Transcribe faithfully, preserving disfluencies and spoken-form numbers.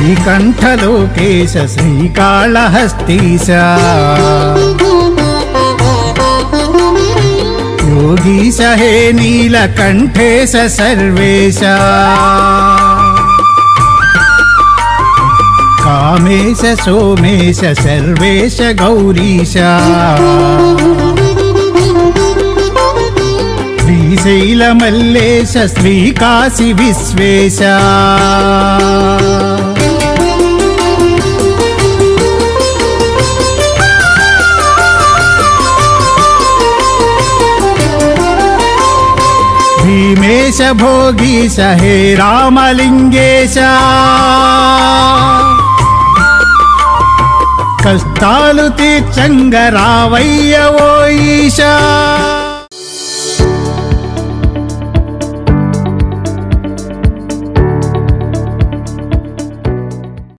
శ్రీకంఠలోకేశ శ్రీకాళహస్తీశ Yogish हे नीलकंठेश Sarvesh Kamesh Somesh Sarvesh Gourish श्रीशैलमल्लेश Shrikashi Vishwesh Bhimesh भोगीश हे रामलिंगेश कष्टालु तीर्चंग रावయ్య ఓ ఈశా।